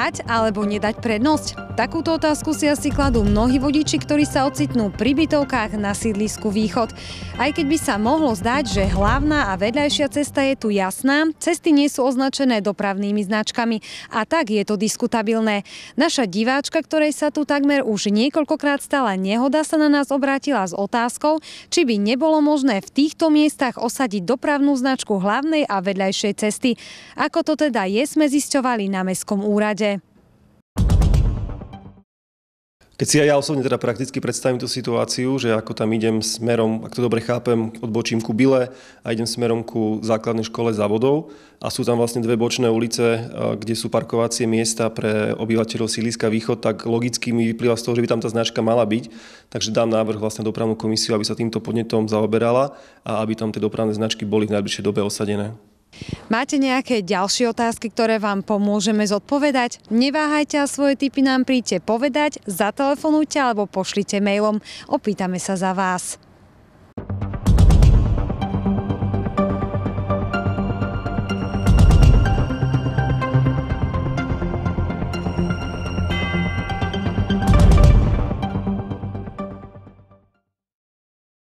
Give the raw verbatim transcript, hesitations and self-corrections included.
dať alebo nedať prednosť? Takúto otázku si asi kladú mnohí vodiči, ktorí sa ocitnú pri bytovkách na sídlisku Východ. Aj keď by sa mohlo zdať, že hlavná a vedľajšia cesta je tu jasná, cesty nie sú označené dopravnými značkami a tak je to diskutabilné. Naša diváčka, ktorej sa tu takmer už niekoľkokrát stala nehoda, sa na nás obrátila s otázkou, či by nebolo možné v týchto miestach osadiť dopravnú značku hlavnej a vedľajšej cesty. Ako to teda je, sme zisťovali na Mestskom úrade. Keď si aj ja osobne teda prakticky predstavím tú situáciu, že ako tam idem smerom, ak to dobre chápem, odbočím ku Bile a idem smerom ku základnej škole Závodov a sú tam vlastne dve bočné ulice, kde sú parkovacie miesta pre obyvateľov sídliska Východ, tak logicky mi vyplýva z toho, že by tam tá značka mala byť. Takže dám návrh vlastne dopravnú komisiu, aby sa týmto podnetom zaoberala a aby tam tie dopravné značky boli v najbližšej dobe osadené. Máte nejaké ďalšie otázky, ktoré vám pomôžeme zodpovedať? Neváhajte a svoje tipy nám príďte povedať, zatelefonujte alebo pošlite mailom. Opýtame sa za vás.